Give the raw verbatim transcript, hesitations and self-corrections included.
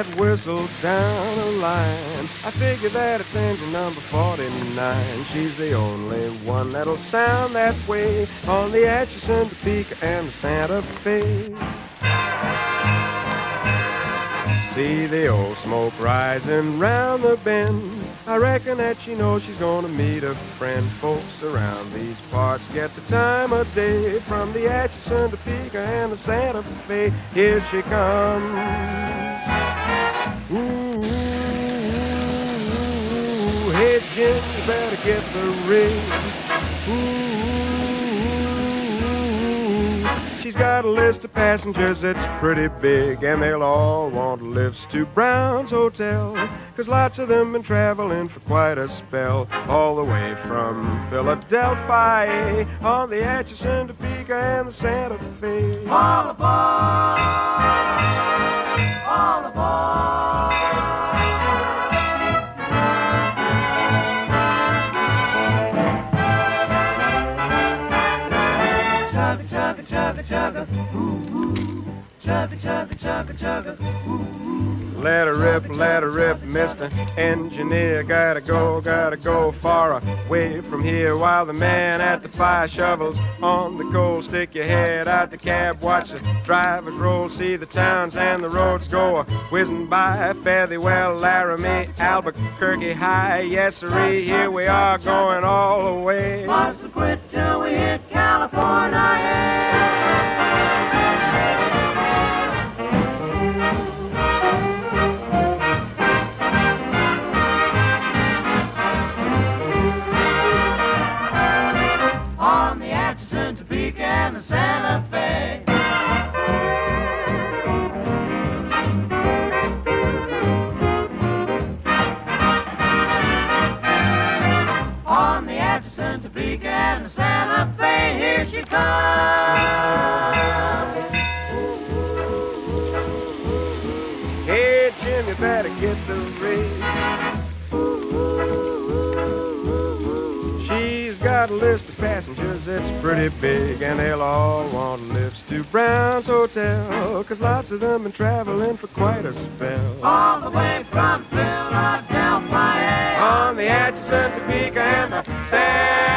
that whistle down the line. I figure that it's engine number forty-nine. She's the only one that'll sound that way on the Atchison, Topeka, and the Santa Fe. See the old smoke rising round the bend. I reckon that she knows she's gonna meet a friend. Folks around these parts get the time of day from the Atchison, Topeka, and the Santa Fe. Here she comes. Ooh, hey Jim, you better get the ring. Ooh. She's got a list of passengers that's pretty big, and they'll all want lifts to Brown's Hotel, 'cause lots of them been traveling for quite a spell, all the way from Philadelphia on the Atchison, Topeka, and the Santa Fe. All aboard! All aboard! Chugga, chugga, chugga, ooh, ooh. Chugga, chugga, chugga, chugga, ooh, ooh. Let her rip, let her rip, Mister Engineer. Gotta go, gotta go far away from here while the man at the fire shovels on the coal. Stick your head out the cab, watch the drivers roll, see the towns and the roads go whizzing by. Fare thee well, Laramie, Albuquerque High. Yes, sirree, here we are going all the way. Mustn't quit till we hit California. On the Atchison, Topeka, and the Santa Fe. On the Atchison, Topeka, and the Santa Fe, here she comes. Hey, Jim, you better get the ring. She's got a list of passengers that's pretty big, and they'll all want lifts to Brown's Hotel, 'cause lots of them been traveling for quite a spell. All the way from Philadelphia On the Atchison, Topeka, and the Santa